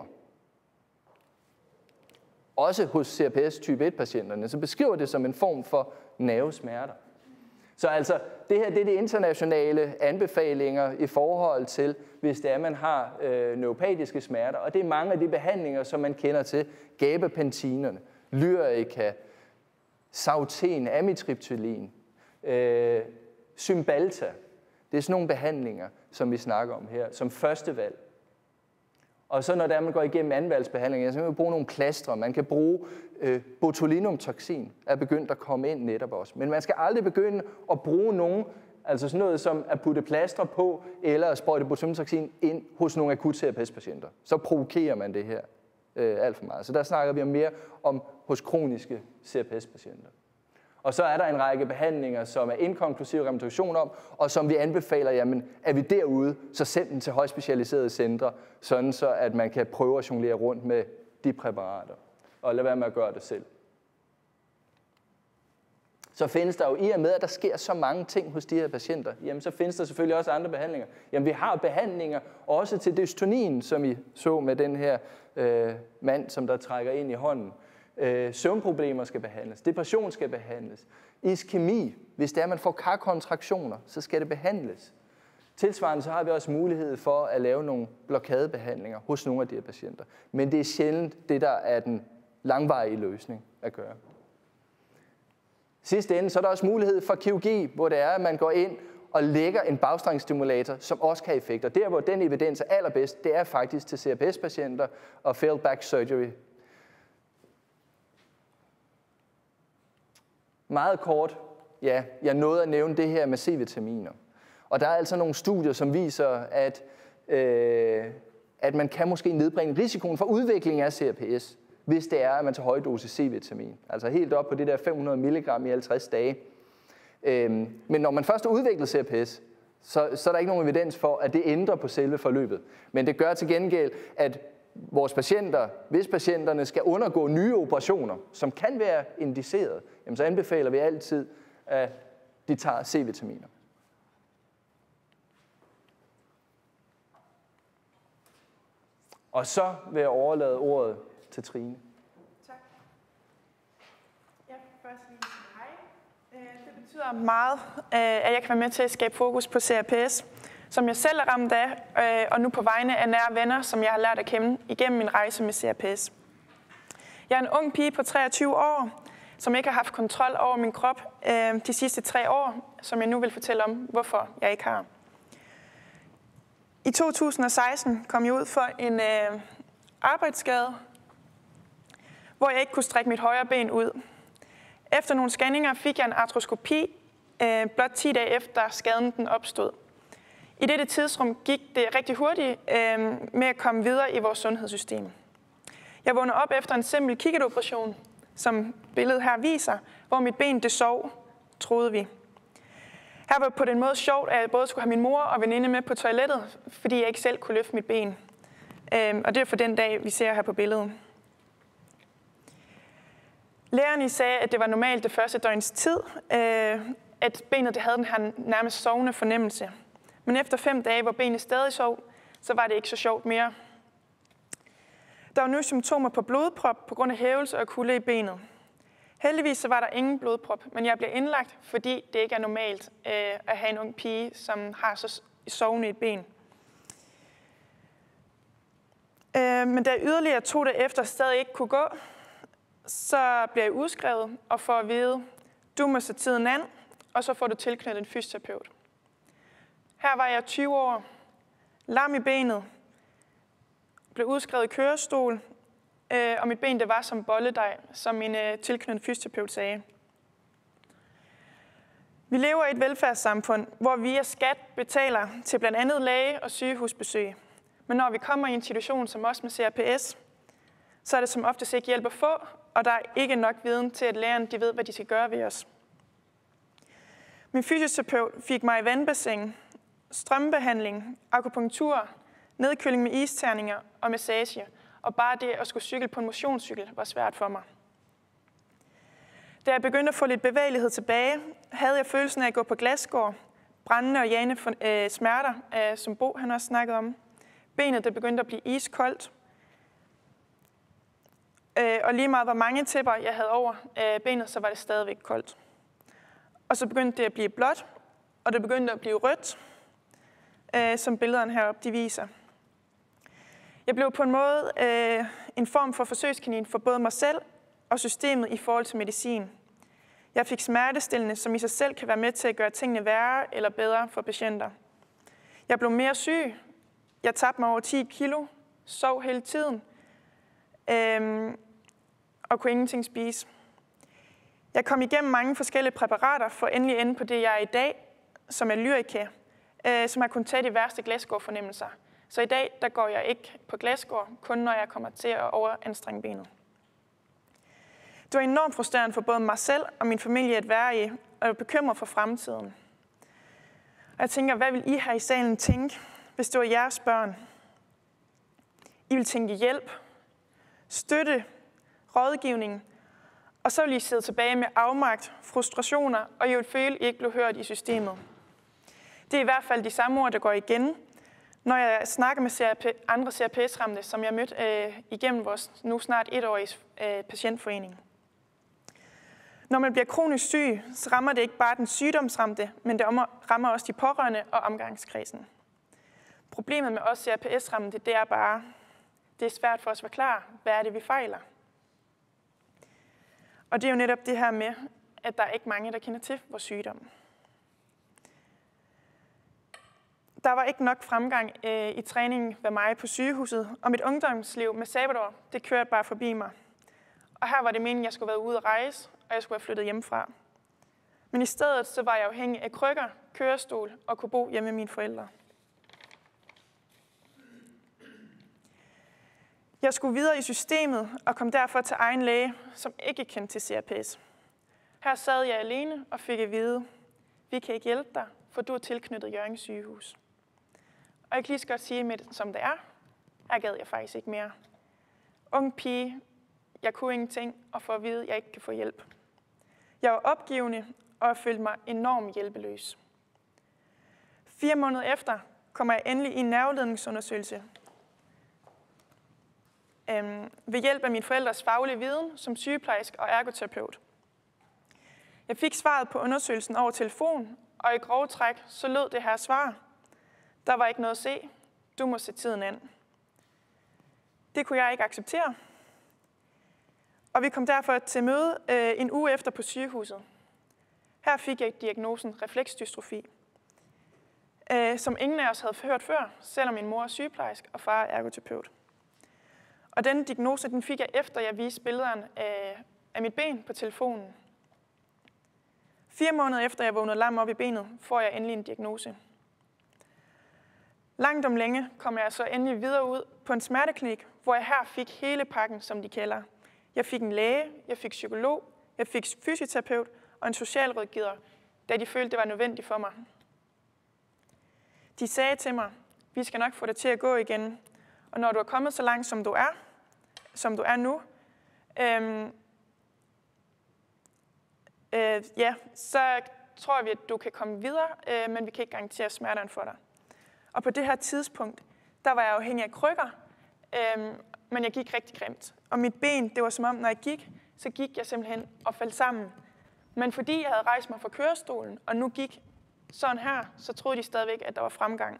Speaker 2: Også hos CRPS type 1-patienterne, så beskriver det som en form for nervesmerter. Så altså, det her det er de internationale anbefalinger i forhold til, hvis det er, man har neuropatiske smerter. Og det er mange af de behandlinger, som man kender til. Gabapentinerne, Lyrica, Sauten, amitriptylin, Cymbalta. Det er sådan nogle behandlinger, som vi snakker om her, som første valg. Og så når man går igennem andenvalgsbehandlinger, så kan man bruge nogle plastre. Man kan bruge botulinumtoxin, er begyndt at komme ind netop også. Men man skal aldrig begynde at bruge nogen, altså sådan noget som at putte plastre på, eller at sprøjte botulinumtoxin ind hos nogle akut CRPS-patienter. Så provokerer man det her alt for meget. Så der snakker vi mere om hos kroniske CRPS-patienter. Og så er der en række behandlinger, som er inkonklusive rehabilitation om, og som vi anbefaler, jamen er vi derude, så send den til højspecialiserede centre, sådan så at man kan prøve at jonglere rundt med de præparater, og lade være med at gøre det selv. så findes der jo i og med, at der sker så mange ting hos de her patienter, jamen så findes der selvfølgelig også andre behandlinger. Jamen vi har behandlinger også til dystonien, som I så med den her mand, som der trækker ind i hånden. Søvnproblemer skal behandles, depression skal behandles, iskemi, hvis det er, man får karkontraktioner, så skal det behandles. Tilsvarende så har vi også mulighed for at lave nogle blokadebehandlinger hos nogle af de her patienter. Men det er sjældent det, der er den langvarige løsning at gøre. Sidste ende, så er der også mulighed for kirurgi, hvor det er, at man går ind og lægger en bagstrengstimulator, som også kan have effekter. Der, hvor den evidens er allerbedst, det er faktisk til CRPS-patienter og failed back surgery. Meget kort, ja, jeg nåede at nævne det her med C-vitaminer. Og der er altså nogle studier, som viser, at man kan måske nedbringe risikoen for udvikling af CRPS, hvis det er, at man tager højdosis C-vitamin. Altså helt op på det der 500 mg i 50 dage. Men når man først har udviklet CRPS, så er der ikke nogen evidens for, at det ændrer på selve forløbet. Men det gør til gengæld, at vores patienter, hvis patienterne skal undergå nye operationer, som kan være indiceret, jamen så anbefaler vi altid, at de tager C-vitaminer. Og så vil jeg overlade ordet til Trine.
Speaker 3: Tak. Jeg vil først lige sige hej. Det betyder meget, at jeg kan være med til at skabe fokus på CRPS, som jeg selv er ramt af, og nu på vegne af nære venner, som jeg har lært at kende igennem min rejse med CRPS. Jeg er en ung pige på 23 år, som ikke har haft kontrol over min krop de sidste 3 år, som jeg nu vil fortælle om, hvorfor jeg ikke har. I 2016 kom jeg ud for en arbejdsskade, hvor jeg ikke kunne strække mit højre ben ud. Efter nogle scanninger fik jeg en artroskopi, blot 10 dage efter skaden den opstod. I dette tidsrum gik det rigtig hurtigt med at komme videre i vores sundhedssystem. Jeg vågnede op efter en simpel kikketoperation, som billedet her viser, hvor mit ben det sov, troede vi. Her var på den måde sjovt, at jeg både skulle have min mor og veninde med på toilettet, fordi jeg ikke selv kunne løfte mit ben. Og det er for den dag, vi ser her på billedet. Lægerne sagde, at det var normalt det første døgns tid, at benet det havde den her nærmest sovende fornemmelse. Men efter 5 dage, hvor benet stadig sov, så var det ikke så sjovt mere. Der var nu symptomer på blodprop på grund af hævelse og kulde i benet. Heldigvis så var der ingen blodprop, men jeg blev indlagt, fordi det ikke er normalt at have en ung pige, som har så sovende et ben. Men da yderligere 2 dage efter stadig ikke kunne gå, så blev jeg udskrevet og får at vide, du må sætte tiden an, og så får du tilknyttet en fysioterapeut. Her var jeg 20 år, lam i benet, blev udskrevet i kørestol, og mit ben det var som bolledej, som min tilknyttede fysioterapeut sagde. Vi lever i et velfærdssamfund, hvor vi via skat betaler til blandt andet læge- og sygehusbesøg. Men når vi kommer i en situation som os med CRPS, så er det som oftest ikke hjælp at få, og der er ikke nok viden til, at lægerne de ved, hvad de skal gøre ved os. Min fysioterapeut fik mig i vandbassin, strømbehandling, akupunktur, nedkøling med isterninger og massage, og bare det at skulle cykle på en motionscykel var svært for mig. Da jeg begyndte at få lidt bevægelighed tilbage, havde jeg følelsen af at gå på glasgård, brændende og jagende smerter, som Bo han også snakkede om. Benet det begyndte at blive iskoldt, og lige meget hvor mange tæpper jeg havde over benet, så var det stadigvæk koldt. Og så begyndte det at blive blåt, og det begyndte at blive rødt, som billederne heroppe de viser. Jeg blev på en måde en form for forsøgskanin for både mig selv og systemet i forhold til medicin. Jeg fik smertestillende, som i sig selv kan være med til at gøre tingene værre eller bedre for patienter. Jeg blev mere syg. Jeg tabte mig over 10 kilo, sov hele tiden og kunne ingenting spise. Jeg kom igennem mange forskellige præparater for endelig ende på det, jeg er i dag, som er Lyrica, som har kunnet tage de værste glasgårdfornemmelser. Så i dag der går jeg ikke på glasgård, kun når jeg kommer til at overanstrenge benet. Det var enormt frustrerende for både mig selv og min familie at være i, og jeg var bekymret for fremtiden. Og jeg tænker, hvad vil I her i salen tænke, hvis det var jeres børn? I vil tænke hjælp, støtte, rådgivning, Og så vil I sidde tilbage med afmagt, frustrationer, og I vil føle, at I ikke blev hørt i systemet. Det er i hvert fald de samme ord, der går igen, når jeg snakker med andre CRPS-ramte, som jeg mødte igennem vores nu snart 1-årige patientforening. Når man bliver kronisk syg, så rammer det ikke bare den sygdomsramte, men det rammer også de pårørende og omgangskredsen. Problemet med os CRPS-ramte, det er bare, det er svært for os at forklare, hvad er det, vi fejler. Og det er jo netop det her med, at der er ikke mange, der kender til vores sygdom. Der var ikke nok fremgang i træningen ved mig på sygehuset, og mit ungdomsliv med sabbatår, det kørte bare forbi mig. Og her var det meningen, at jeg skulle være ude at rejse, og jeg skulle have flyttet hjemmefra. Men i stedet så var jeg afhængig af krykker, kørestol og kunne bo hjemme med mine forældre. Jeg skulle videre i systemet og kom derfor til egen læge, som ikke kendte til CRPS. Her sad jeg alene og fik at vide, vi kan ikke hjælpe dig, for du er tilknyttet Hjørring sygehus. Og jeg kan lige så godt sige med det, som det er. Her gad jeg faktisk ikke mere. Ung pige, jeg kunne ingenting, og for at vide, at jeg ikke kan få hjælp. Jeg var opgivende, og jeg følte mig enormt hjælpeløs. 4 måneder efter kommer jeg endelig i en nerveledningsundersøgelse. Ved hjælp af min forældres faglige viden som sygeplejerske og ergoterapeut. Jeg fik svaret på undersøgelsen over telefon, og i grove træk så lød det her svar. Der var ikke noget at se. Du må se tiden an. Det kunne jeg ikke acceptere. Og vi kom derfor til møde en uge efter på sygehuset. Her fik jeg diagnosen refleksdystrofi, som ingen af os havde hørt før, selvom min mor er sygeplejerske og far er ergoterapeut. Og denne diagnose den fik jeg efter, jeg viste billederne af mit ben på telefonen. 4 måneder efter jeg vågnede lam op i benet, får jeg endelig en diagnose. Langt om længe kom jeg så endelig videre ud på en smerteklinik, hvor jeg her fik hele pakken, som de kalder. Jeg fik en læge, jeg fik psykolog, jeg fik fysioterapeut og en socialrådgiver, da de følte, det var nødvendigt for mig. De sagde til mig, vi skal nok få dig til at gå igen, og når du er kommet så langt, som du er nu, så tror vi, at du kan komme videre, men vi kan ikke garantere smerterne for dig. Og på det her tidspunkt, der var jeg afhængig af krykker, men jeg gik rigtig grimt. Og mit ben, det var som om, når jeg gik, så gik jeg simpelthen og faldt sammen. Men fordi jeg havde rejst mig fra kørestolen, og nu gik sådan her, så troede de stadigvæk, at der var fremgang.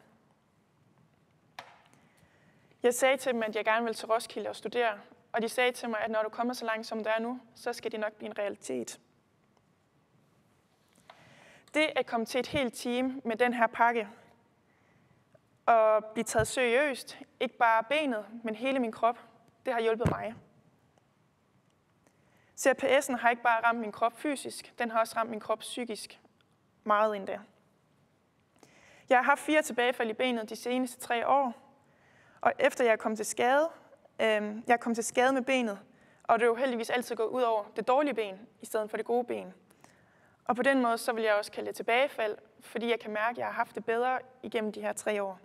Speaker 3: Jeg sagde til dem, at jeg gerne ville til Roskilde og studere, og de sagde til mig, at når du kommer så langt, som du er nu, så skal det nok blive en realitet. Det at komme til et helt team med den her pakke, og blive taget seriøst, ikke bare benet, men hele min krop, det har hjulpet mig. CRPS'en har ikke bare ramt min krop fysisk, den har også ramt min krop psykisk meget endda. Jeg har haft 4 tilbagefald i benet de seneste 3 år, og efter jeg kom til skade, med benet, og det er jo heldigvis altid gået ud over det dårlige ben, i stedet for det gode ben. Og på den måde, så vil jeg også kalde det tilbagefald, fordi jeg kan mærke, at jeg har haft det bedre igennem de her 3 år.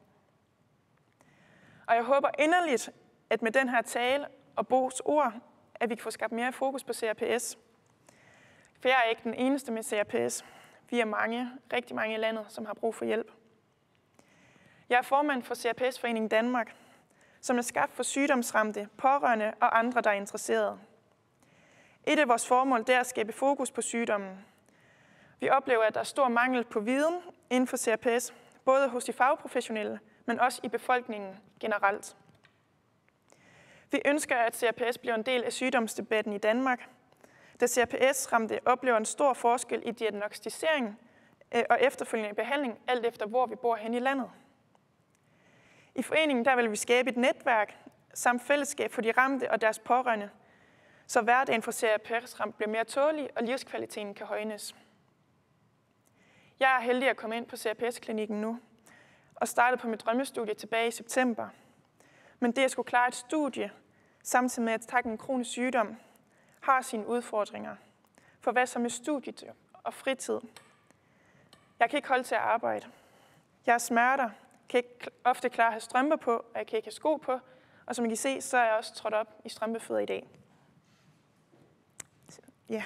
Speaker 3: Og jeg håber inderligt, at med den her tale og Bo's ord, at vi kan få skabt mere fokus på CRPS. For jeg er ikke den eneste med CRPS. Vi er mange, rigtig mange i landet, som har brug for hjælp. Jeg er formand for CRPS-foreningen Danmark, som er skabt for sygdomsramte, pårørende og andre, der er interesserede. Et af vores formål er at skabe fokus på sygdommen. Vi oplever, at der er stor mangel på viden inden for CRPS, både hos de fagprofessionelle, men også i befolkningen generelt. Vi ønsker, at CRPS bliver en del af sygdomsdebatten i Danmark, da CRPS-ramte oplever en stor forskel i diagnostisering og efterfølgende behandling, alt efter hvor vi bor hen i landet. I foreningen der vil vi skabe et netværk samt fællesskab for de ramte og deres pårørende, så hverdagen for CRPS-ramte bliver mere tålelig og livskvaliteten kan højnes. Jeg er heldig at komme ind på CRPS-klinikken nu og startede på mit drømmestudie tilbage i september. Men det at skulle klare et studie, samtidig med at tackle en kronisk sygdom, har sine udfordringer. For hvad så med studiet og fritid? Jeg kan ikke holde til at arbejde. Jeg har smerter, kan ikke ofte klare at have strømper på, og jeg kan ikke have sko på. Og som I kan se, så er jeg også trådt op i strømpefødder i dag. Ja.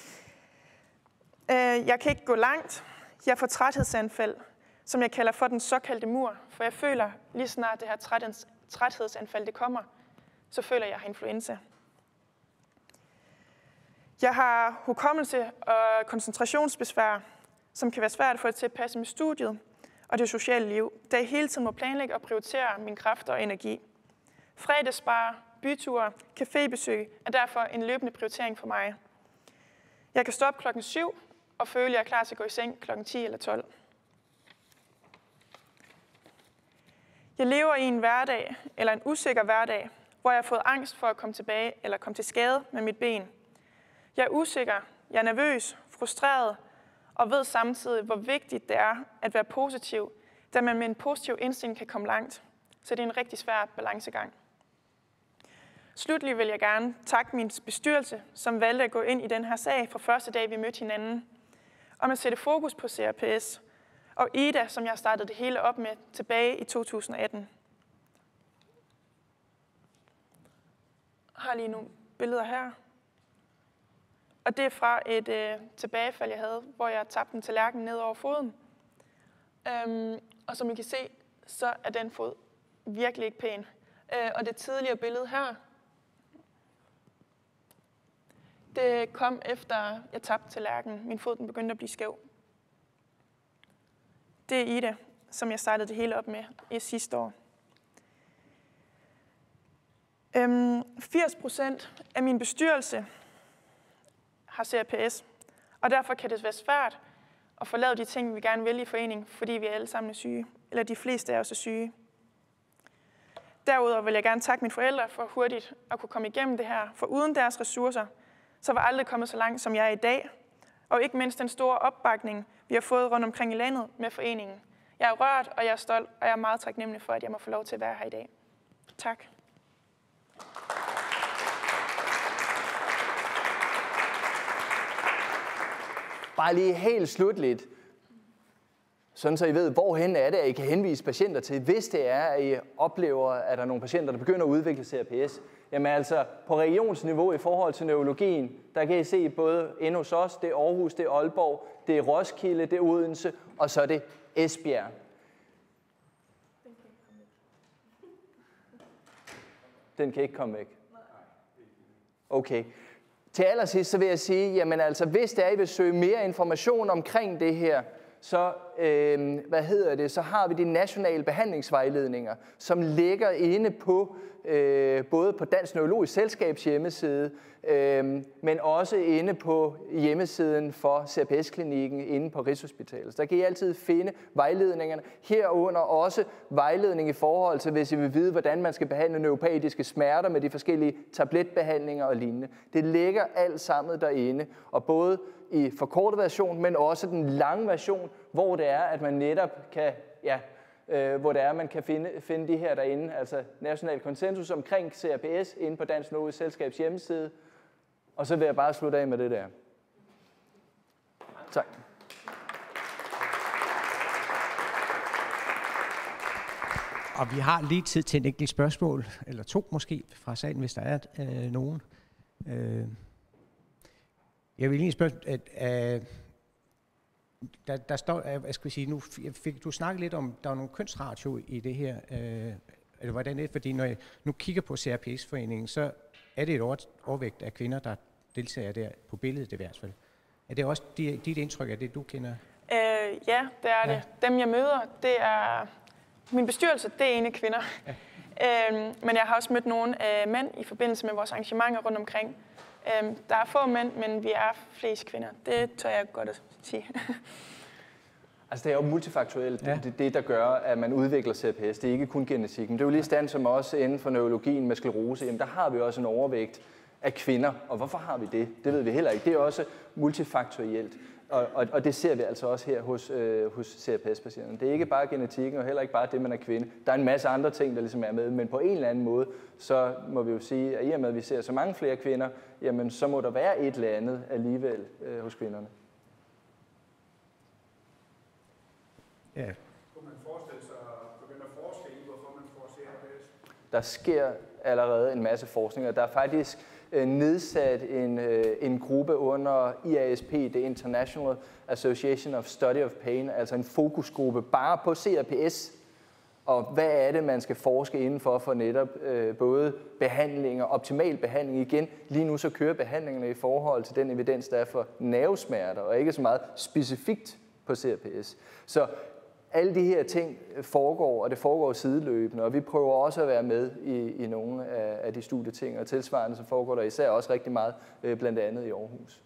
Speaker 3: Jeg kan ikke gå langt. Jeg får træthedsanfald, som jeg kalder for den såkaldte mur, for jeg føler, lige snart det her træthedsanfald det kommer, så føler jeg har influenza. Jeg har hukommelse og koncentrationsbesvær, som kan være svært at få det til at passe med studiet og det sociale liv, da jeg hele tiden må planlægge og prioritere mine kræfter og energi. Fredagsbar, byture, cafébesøg er derfor en løbende prioritering for mig. Jeg kan stå op klokken 7 og føle, at jeg er klar til at gå i seng klokken 10 eller 12. Jeg lever i en hverdag, eller en usikker hverdag, hvor jeg har fået angst for at komme tilbage eller komme til skade med mit ben. Jeg er usikker, jeg er nervøs, frustreret og ved samtidig, hvor vigtigt det er at være positiv, da man med en positiv indstilling kan komme langt. Så det er en rigtig svær balancegang. Slutlig vil jeg gerne takke min bestyrelse, som valgte at gå ind i den her sag fra første dag, vi mødte hinanden, om at sætte fokus på CRPS, og Ida, som jeg startede det hele op med tilbage i 2018. Jeg har lige nogle billeder her. Og det er fra et tilbagefald, jeg havde, hvor jeg tabte en tallerken ned over foden. Og som I kan se, så er den fod virkelig ikke pæn. Og det tidligere billede her, det kom efter, jeg tabte tallerkenen. Min fod den begyndte at blive skæv. Det er Ida, som jeg startede det hele op med i sidste år. 80% af min bestyrelse har CRPS, og derfor kan det være svært at få lavet de ting, vi gerne vil i foreningen, fordi vi alle sammen er syge, eller de fleste af os er syge. Derudover vil jeg gerne takke mine forældre for hurtigt at kunne komme igennem det her, for uden deres ressourcer, så var jeg aldrig kommet så langt, som jeg er i dag, og ikke mindst den store opbakning, vi har fået rundt omkring i landet med foreningen. Jeg er rørt, og jeg er stolt, og jeg er meget taknemmelig for, at jeg må få lov til at være her i dag. Tak.
Speaker 2: Bare lige helt slutligt, sådan så I ved, hvorhen er det, at I kan henvise patienter til, hvis det er, at I oplever, at der er nogle patienter, der begynder at udvikle CRPS. Jamen altså, på regionsniveau i forhold til neurologien, der kan I se både inde hos os, det er Aarhus, det er Aalborg, det er Roskilde, det er Odense, og så er det Esbjerg. Den kan ikke komme væk. Okay. Til allersidst så vil jeg sige, jamen altså, hvis det er, I vil søge mere information omkring det her, så, så har vi de nationale behandlingsvejledninger, som ligger inde på både på Dansk Neurologisk Selskabs hjemmeside, men også inde på hjemmesiden for CRPS-klinikken inde på Rigshospitalet. Så der kan I altid finde vejledningerne, herunder også vejledning i forhold til, hvis I vil vide, hvordan man skal behandle neuropatiske smerter med de forskellige tabletbehandlinger og lignende. Det ligger alt sammen derinde, og både i forkortet version, men også den lange version, hvor det er, at man netop kan, hvor det er, man kan finde de her derinde, altså national konsensus omkring CRPS inde på Dansk Neurologisk Selskabs hjemmeside. Og så vil jeg bare slutte af med det der. Tak.
Speaker 1: Og vi har lige tid til et enkelt spørgsmål, eller to måske, fra salen, hvis der er nogen. Jeg vil lige spørge, at der står, hvad skal vi sige, nu fik du snakket lidt om, der er nogle kønsratio i det her, eller hvordan det er, fordi når jeg nu kigger på CRPS-foreningen, så er det et overvægt af kvinder, der deltager der på billedet i hvert fald. Er det også dit indtryk af det, du kender?
Speaker 3: Ja, det er det. Dem, jeg møder, det er min bestyrelse, det er ene kvinder. Ja. Men jeg har også mødt nogle mænd i forbindelse med vores arrangementer rundt omkring. Der er få mænd, men vi er flest kvinder. Det tør jeg godt at sige.
Speaker 2: Altså det er jo multifaktuelt, det der gør, at man udvikler CRPS. Det er ikke kun genetikken. Det er jo lige stand som også inden for neurologien med sklerose. Jamen der har vi også en overvægt af kvinder. Og hvorfor har vi det? Det ved vi heller ikke. Det er også multifaktorielt. Og det ser vi altså også her hos CRPS-patienterne. Det er ikke bare genetikken, og heller ikke bare det, man er kvinde. Der er en masse andre ting, der ligesom er med, men på en eller anden måde, så må vi jo sige, at i og med, at vi ser så mange flere kvinder, jamen så må der være et eller andet alligevel hos kvinderne.
Speaker 4: Ja. Kunne man forestille sig at begynde at forske i, hvorfor man får CRPS?
Speaker 2: Der sker allerede en masse forskning, og der er faktisk nedsat en gruppe under IASP, det International Association of Study of Pain, altså en fokusgruppe bare på CRPS. Og hvad er det, man skal forske indenfor for netop både behandling og optimal behandling igen? Lige nu så kører behandlingerne i forhold til den evidens, der er for nervesmerter, og ikke så meget specifikt på CRPS. Så alle de her ting foregår, og det foregår sideløbende, og vi prøver også at være med i nogle af de studieting, og tilsvarende så foregår der især også rigtig meget, blandt andet i Aarhus.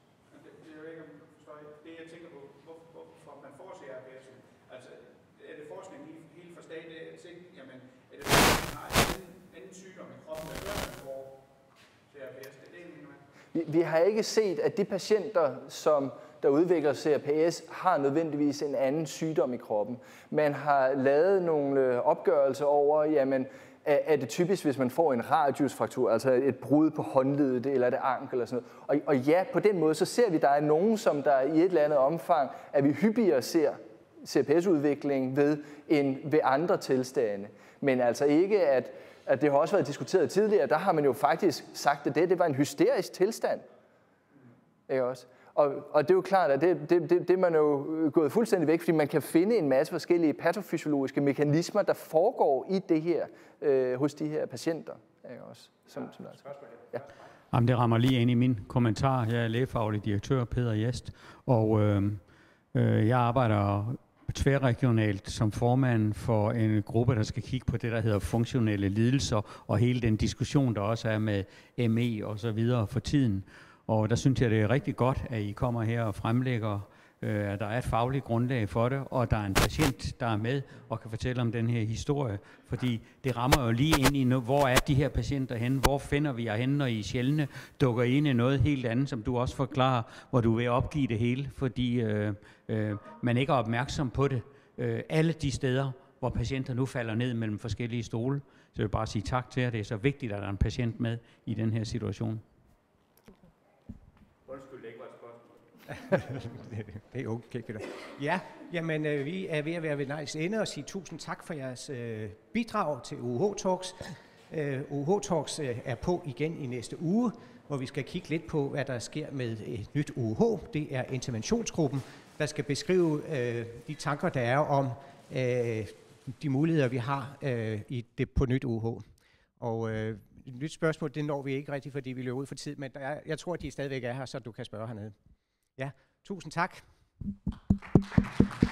Speaker 4: Det jeg tænker på, hvorfor man får CRPS, altså er det forskning helt fra start af, jamen er det fordi, man har en anden sygdom i kroppen, der gør, at man får CRPS? Det er det, mener.
Speaker 2: Vi har ikke set, at de patienter, der udvikler CRPS, har nødvendigvis en anden sygdom i kroppen. Man har lavet nogle opgørelser over, jamen, er det typisk, hvis man får en radiusfraktur, altså et brud på håndledet eller et ankel eller sådan noget. Og ja, på den måde, så ser vi, at der er nogen, som der i et eller andet omfang, at vi hyppigere ser CRPS-udvikling end ved andre tilstande. Men altså ikke, at det har også været diskuteret tidligere, der har man jo faktisk sagt, at det var en hysterisk tilstand. Ikke også? Og det er jo klart, at det man er jo gået fuldstændig væk, fordi man kan finde en masse forskellige patofysiologiske mekanismer, der foregår i det her, hos de her patienter. Ikke også? Ja.
Speaker 5: Jamen, det rammer lige ind i min kommentar. Jeg er lægefaglig direktør, Peter Jest, og jeg arbejder tværregionalt som formand for en gruppe, der skal kigge på det, der hedder funktionelle lidelser, og hele den diskussion, der også er med ME og så videre for tiden. Og der synes jeg, det er rigtig godt, at I kommer her og fremlægger, at der er et fagligt grundlag for det, og der er en patient, der er med og kan fortælle om den her historie. Fordi det rammer jo lige ind i, hvor er de her patienter henne, hvor finder vi jer henne, når I sjældne dukker ind i noget helt andet, som du også forklarer, hvor du vil opgive det hele, fordi man ikke er opmærksom på det. Alle de steder, hvor patienter nu falder ned mellem forskellige stole. Så jeg vil bare sige tak til jer. Det er så vigtigt, at der er en patient med i den her situation.
Speaker 4: Undskyld, det ikke var et spørgsmål.
Speaker 1: Det er okay, Peter. Ja, jamen vi er ved at være ved vejs ende og sige tusind tak for jeres bidrag til UH Talks. UH Talks er på igen i næste uge, hvor vi skal kigge lidt på, hvad der sker med et nyt UH. Det er interventionsgruppen, der skal beskrive de tanker, der er om de muligheder, vi har på nyt UH. Og et nyt spørgsmål, det når vi ikke rigtigt, fordi vi løber ud for tid, men jeg tror, at de stadigvæk er her, så du kan spørge hernede. Ja, tusind tak.